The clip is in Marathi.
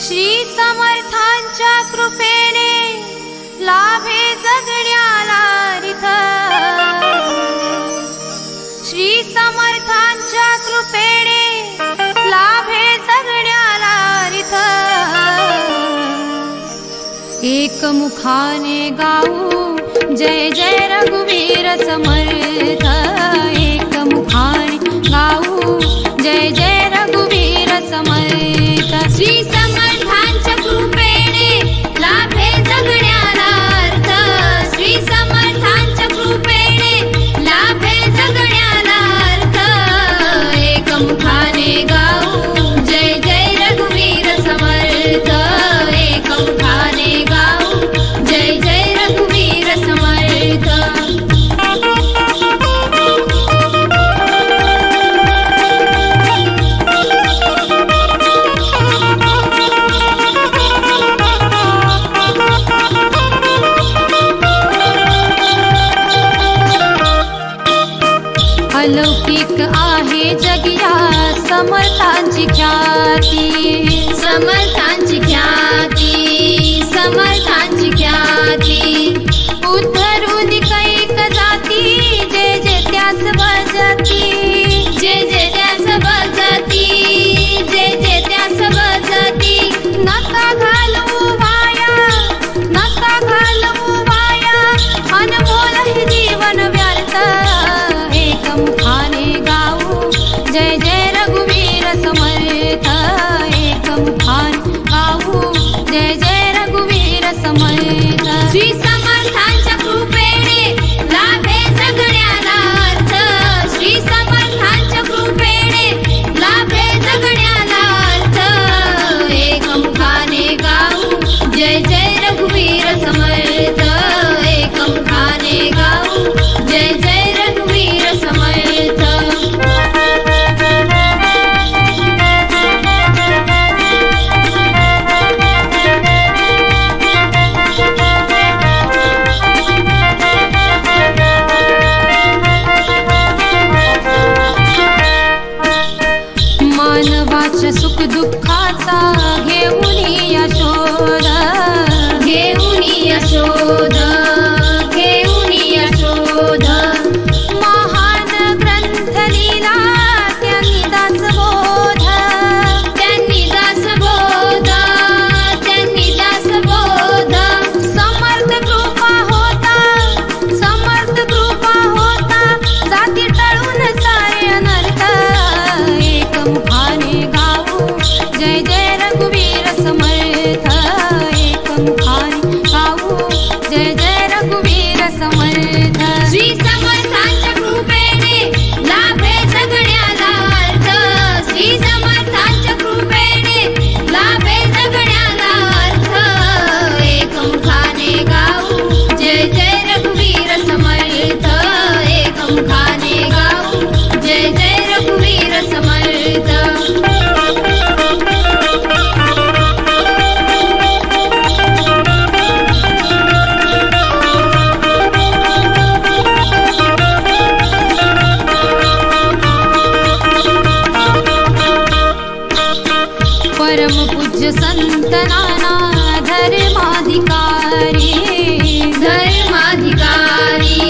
श्री समर्थांच्या कृपेने लाभे जगण्याला रिथ। श्री समर्थांच्या कृपेने लाभे जगण्याला रिथ। एकमुखाने गाऊ जय जय रघुवीर समर्थ। एकमुखाने गाऊ जय जय रघुवीर समर्थ। श्री समर्थांच्या कृपेने लाभे जगण्याला अर्थ। श्री समर्थांच्या कृपेने लाभे जगण्याला अर्थ। एकमुखाने गाऊ जय जय रघुवीर समर्थ। एकमुखाने गाऊ जय जय रघुवीर समर्थ। अलौकिक आहे जगिया समर्थांची ख्याती। समर्थांची ख्याती, समर्थांची ख्याती। उद्धरून कैक जाती जे जे त्यास भजती। जे जे त्यास भजती, जे जे त्यास भजती। नका घालवू वाया, नका घालवू वाया, अनमोल हे जीवन व्यर्थ। एकमुखाने गाऊ जय जय रघुवीर समर्थ। एकमुखाने गाऊ जय जय रघुवीर समर्थ। श्री समर्थांच्या कृपेने लाभे जगण्याला अर्थ। श्री समर्थांच्या कृपेने लाभे जगण्याला अर्थ। एकमुखाने गाऊ जय जय रघुवीर समर्थ। एकमुखाने गाऊ जय जय रघुवीर समर्थ। मानवाच्या सुख दुःखाचा घेऊन यशोद। घेऊन यशोद, घेऊन यशोद। महान ग्रंथ लिहिला त्यांनी दासबोध। त्यांनी दासबोध, त्यांनी दासबोध। समर्थ कृपा होता, समर्थ कृपा होता, जाती टळून सारे अनर्थ। एकमुखाने गाऊ जय जय रघुवीर समर्थ। एकमुखाने गाऊ जय जय रघुवीर समर्थ। श्री समर्थांच्या कृपेने लाभे जगण्याला अर्थ। श्री समर्थांच्या कृपेने लाभे जगण्याला अर्थ। एकमुखाने गाऊ जय जय रघुवीर समर्थ। एकमुखाने गाऊ जय जय रघुवीर समर्थ। परम पूज्य संत नाना धर्माधिकारी। धर्माधिकारी,